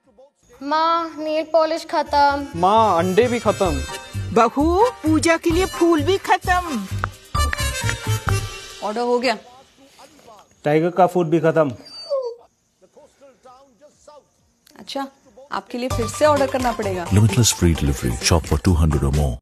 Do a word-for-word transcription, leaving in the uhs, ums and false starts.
माँ nail polish खत्म। माँ अंडे भी खत्म। बहू पूजा के लिए फूल भी खत्म। ऑर्डर हो गया। टाइगर का फूड भी खत्म। अच्छा, आपके लिए फिर से ऑर्डर करना पड़ेगा। Limitless free delivery. Shop for two hundred or more.